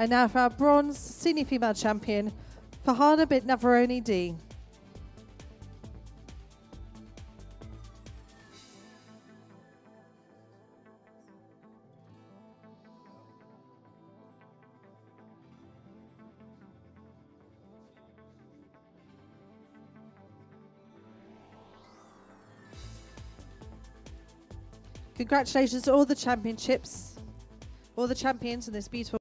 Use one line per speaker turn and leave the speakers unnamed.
And now for our bronze senior female champion, Farhana bint Navaroni D. Congratulations to all the champions in this beautiful